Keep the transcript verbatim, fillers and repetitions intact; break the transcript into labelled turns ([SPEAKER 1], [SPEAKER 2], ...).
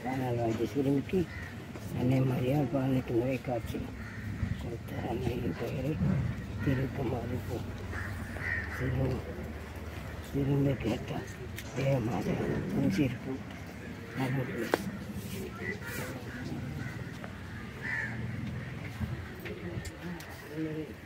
[SPEAKER 1] ஆனால் வாங்கி சிறுமிக்கு அன்னை மரியாள் பதினெட்டு முறை காட்சி கொடுத்த அன்னையின் பெயரை திருக்குமாறு சிறு சிறுமை கேட்டால் தேவமாக பூசியிருக்கும் நமக்கு